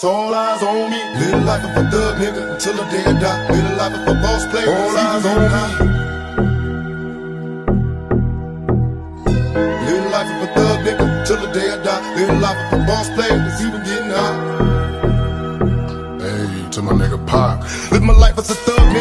All eyes on me. Little life of a thug nigga until the day I die. Little life of a boss player. All eyes on me. Little life of a thug nigga till the day I die. Little life of a boss player that's even getting high. Hey, to my nigga Pop. Live my life as a thug nigga.